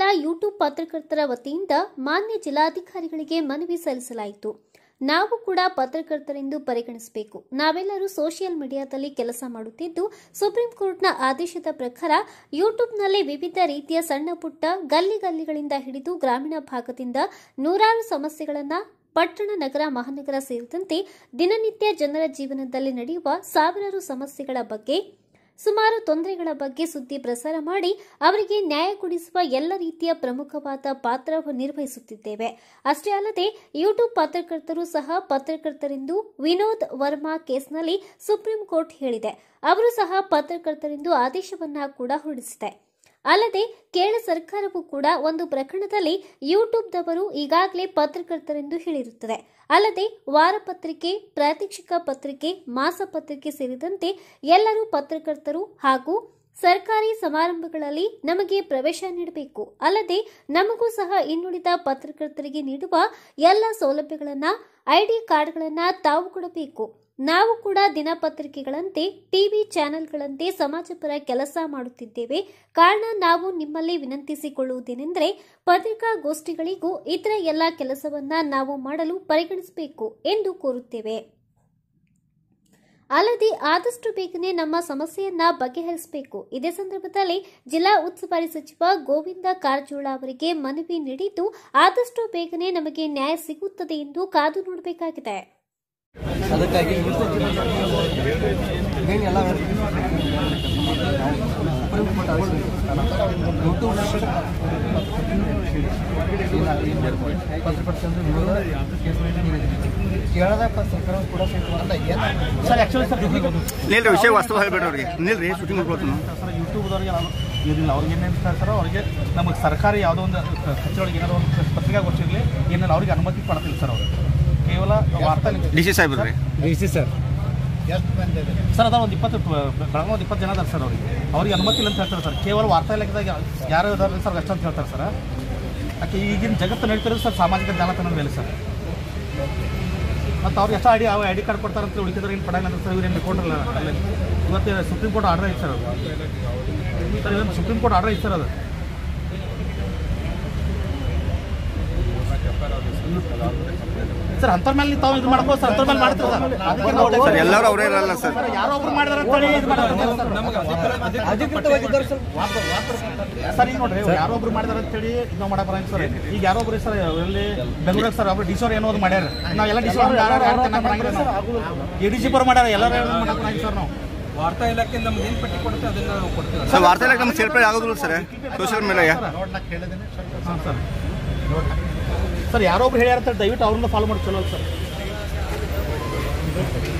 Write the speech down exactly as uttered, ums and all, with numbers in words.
ಜಿಲ್ಲಾ ಯೂಟ್ಯೂಬ್ ಪತ್ರಕರ್ತರ ವತಿಯಿಂದ ಮಾನ್ಯ ಜಿಲ್ಲಾಧಿಕಾರಿಗಳಿಗೆ ಮನವಿ ಸಲ್ಲಿಸಲಾಯಿತು. ನಾವು ಕೂಡ ಪತ್ರಕರ್ತರೆಂದು ಪರಿಗಣಿಸಬೇಕು. ನಾವೆಲ್ಲರೂ ಸೋಷಿಯಲ್ ಮೀಡಿಯಾದಲ್ಲಿ ಕೆಲಸ ಮಾಡುತ್ತಿದ್ದು, ಸುಪ್ರೀಂ ಕೋರ್ಟ್ನ ಆದೇಶದ ಪ್ರಕಾರ ಯೂಟ್ಯೂಬ್ನಲ್ಲಿ ವಿವಿಧ ರೀತಿಯ ಸಣ್ಣ ಪುಟ್ಟ ಗಲ್ಲಿ ಗಲ್ಲಿಗಳಿಂದ ಹಿಡಿದು ಗ್ರಾಮೀಣ ಭಾಗದಿಂದ ನೂರಾರು ಸಮಸ್ಯೆಗಳನ್ನು ಪಟ್ಟಣ, ನಗರ, ಮಹಾನಗರ ಸೇರಿದಂತೆ ದಿನನಿತ್ಯ ಜನರ ಜೀವನದಲ್ಲಿ ನಡೆಯುವ ಸಾವಿರಾರು ಸಮಸ್ಯೆಗಳ ಬಗ್ಗೆ, ಸುಮಾರು ತೊಂದರೆಗಳ ಬಗ್ಗೆ ಸುದ್ದಿ ಪ್ರಸಾರ ಮಾಡಿ ಅವರಿಗೆ ನ್ಯಾಯ ಕೊಡಿಸುವ ಎಲ್ಲ ರೀತಿಯ ಪ್ರಮುಖವಾದ ಪಾತ್ರ ನಿರ್ವಹಿಸುತ್ತಿದ್ದೇವೆ. ಅಷ್ಟೇ ಅಲ್ಲದೆ ಯೂಟ್ಯೂಬ್ ಪತ್ರಕರ್ತರು ಸಹ ಪತ್ರಕರ್ತರೆಂದು ವಿನೋದ್ ವರ್ಮಾ ಕೇಸ್ನಲ್ಲಿ ಸುಪ್ರೀಂ ಕೋರ್ಟ್ ಹೇಳಿದೆ. ಅವರು ಸಹ ಪತ್ರಕರ್ತರೆಂದು ಆದೇಶವನ್ನ ಕೂಡ ಹೊರಡಿಸಿದೆ. ಅಲ್ಲದೆ ಕೇರಳ ಸರ್ಕಾರವು ಕೂಡ ಒಂದು ಪ್ರಕರಣದಲ್ಲಿ ಯೂಟ್ಯೂಬ್ದವರು ಈಗಾಗಲೇ ಪತ್ರಕರ್ತರೆಂದು ಹೇಳಿರುತ್ತದೆ. ಅಲ್ಲದೆ ವಾರಪತ್ರಿಕೆ, ಪ್ರಾದೇಶಿಕ ಪತ್ರಿಕೆ, ಮಾಸಪತ್ರಿಕೆ ಸೇರಿದಂತೆ ಎಲ್ಲರೂ ಪತ್ರಕರ್ತರು ಹಾಗೂ ಸರ್ಕಾರಿ ಸಮಾರಂಭಗಳಲ್ಲಿ ನಮಗೆ ಪ್ರವೇಶ ನೀಡಬೇಕು. ಅಲ್ಲದೆ ನಮಗೂ ಸಹ ಇನ್ನುಳಿದ ಪತ್ರಕರ್ತರಿಗೆ ನೀಡುವ ಎಲ್ಲ ಸೌಲಭ್ಯಗಳನ್ನು, ಐಡಿ ಕಾರ್ಡ್ಗಳನ್ನು ತಾವು ಕೊಡಬೇಕು. ನಾವು ಕೂಡ ದಿನಪತ್ರಿಕೆಗಳಂತೆ, ಟಿವಿ ಚಾನೆಲ್ಗಳಂತೆ ಸಮಾಜಪರ ಕೆಲಸ ಮಾಡುತ್ತಿದ್ದೇವೆ. ಕಾರಣ ನಾವು ನಿಮ್ಮಲ್ಲಿ ವಿನಂತಿಸಿಕೊಳ್ಳುವುದೇನೆಂದರೆ, ಪತ್ರಿಕಾಗೋಷ್ಠಿಗಳಿಗೂ ಇತರ ಎಲ್ಲ ಕೆಲಸವನ್ನ ನಾವು ಮಾಡಲು ಪರಿಗಣಿಸಬೇಕು ಎಂದು ಕೋರುತ್ತೇವೆ. ಅಲ್ಲದೆ ಆದಷ್ಟು ಬೇಗನೆ ನಮ್ಮ ಸಮಸ್ಯೆಯನ್ನ ಬಗೆಹರಿಸಬೇಕು. ಇದೇ ಸಂದರ್ಭದಲ್ಲಿ ಜಿಲ್ಲಾ ಉಸ್ತುವಾರಿ ಸಚಿವ ಗೋವಿಂದ ಕಾರಜೋಳ ಅವರಿಗೆ ಮನವಿ ನೀಡಿದ್ದು, ಆದಷ್ಟು ಬೇಗನೆ ನಮಗೆ ನ್ಯಾಯ ಸಿಗುತ್ತದೆ ಎಂದು ಕಾದು ನೋಡಬೇಕಾಗಿದೆ. ಅದಕ್ಕಾಗಿ ಯೂಟ್ಯೂಬ್ ವಿಷಯ ವಾಸ್ತವ ಹೇಳ್ಬೇಡ್ರಿ ಅವ್ರಿಗೆ ನಿಲ್ರಿ ಶೂಟಿಂಗ್ ಮಾಡ್ಕೊಳ್ತೀನಿ ಸರ್. ಯೂಟ್ಯೂಬ್ದವ್ರಿಗೆ ಏನಿಲ್ಲ, ಅವ್ರಿಗೆ ಏನೇನು ಸರ್, ಅವ್ರಿಗೆ ನಮಗೆ ಸರ್ಕಾರಿ ಯಾವುದೋ ಒಂದು ಕಚೇರಿಗೆ ಏನಾದ್ರು ಒಂದು ಪತ್ರಿಕಾಗೋಷ್ಠಿಗೆ ಏನಿಲ್ಲ, ಅವ್ರಿಗೆ ಅನುಮತಿ ಕೊಡ್ತಿಲ್ಲ ಸರ್. ಅವರು ಕೇವಲ ವಾರ್ತಾ ಡಿ ಸಿ ಸಾಹೇಬ್ರಿ ಡಿ ಸಿ ಸರ್ ಸರ್ ಅದ ಒಂದು ಇಪ್ಪತ್ತು ಬೆಳಗ್ಗೆ ಒಂದು ಇಪ್ಪತ್ತು ಜನ ಅದಾರೆ ಸರ್. ಅವ್ರಿಗೆ ಅವ್ರಿಗೆ ಅನುಮತಿ ಇಲ್ಲ ಅಂತ ಹೇಳ್ತಾರೆ ಸರ್. ಕೇವಲ ವಾರ್ತಾ ಇಲಾಖೆದಾಗ ಯಾರು ಇದಾರೆ ಸರ್ ಅಷ್ಟಂತ ಹೇಳ್ತಾರೆ ಸರ್. ಯಾಕೆ ಈಗಿನ ಜಗತ್ತು ನಡೀತಿರೋದು ಸರ್ ಸಾಮಾಜಿಕ ಜಾಲತಾಣದ ಮೇಲೆ ಸರ್. ಮತ್ತು ಅವ್ರಿಗೆ ಎಷ್ಟು ಐಡಿ ಐ ಡಿ ಕಾರ್ಡ್ ಕೊಡ್ತಾರೆ ಅಂತ ಉಳಿಕಿದ್ರೆ ಏನು ಪಡಂಗಿಲ್ಲ ಅಂತ ಸರ್. ಇವ್ರೇನು ಕೊಡ್ರಲ್ಲ ಅಲ್ಲೇ ಇವತ್ತು ಸುಪ್ರೀಂ ಕೋರ್ಟ್ ಆರ್ಡರ್ ಐತೆ ಸರ್. ಅದು ಸರ್ ಇವತ್ತು ಸುಪ್ರೀಂ ಕೋರ್ಟ್ ಆರ್ಡರ್ ಐತೆ ಸರ್. ಅದು ಸರ್ ಅಂತರ ಮೇಲೆ ತಾವು ಇದು ಮಾಡ್ಬೋದು ಸರ್. ಅಂತರ ಮೇಲೆ ಮಾಡ್ತಾರೆ ಸರ್. ಎಲ್ಲರೂ ಅವರೇ ಇರಲ್ಲ ಸರ್. ಯಾರೋ ಒಬ್ರು ಮಾಡಿದಾರೆ ಅಂತೇಳಿ ಇದು ಮಾಡ್ತಾರೆ ಸರ್. ಈಗ ನೋಡ್ರಿ, ಯಾರೋ ಒಬ್ರು ಮಾಡಿದಾರೆ ಅಂತೇಳಿ ನಾವು ಮಾಡಕ್ ಬರಂಗ ಸರ್. ಈಗ ಯಾರೋ ಒಬ್ರು ಸರ್ ಎಲ್ಲಿ ಬೆಂಗಳೂರಿಗೆ ಸರ್ ಒಬ್ರು ಡಿ ಸಿ ಅವ್ರು ಏನೋ ಮಾಡ್ಯಾರ. ನಾವೆಲ್ಲ D C A D C ಬರೋ ಮಾಡ್ಯಾರ. ಎಲ್ಲರೂ ಮಾಡಕ್ ಬರಂಗ ಸರ್. ನಾವು ವಾರ್ತಾ ಇಲಾಖೆ ನಮ್ಗೆ ಏನು ಪಟ್ಟಿ ಕೊಡುತ್ತೆ ಅದನ್ನ ನಾವು ಕೊಡ್ತೀವಿ ಸರ್. ವಾರ್ತಾ ಇಲಾಖೆ ನಮ್ಗೆ ಸೇರ್ಪಡೆ ಆಗೋದಿಲ್ಲ ಸರ್ ಸೋಷಿಯಲ್ ಮೀಡಿಯಾ. ಹಾಂ ಸರ್ ಸರ್ ಯಾರೋ ಒಬ್ರು ಹೇಳ್ಯಾರ ದಯವಿಟ್ಟು ಅವ್ರನ್ನ ಫಾಲೋ ಮಾಡಿ ಚಲೋ ಸರ್.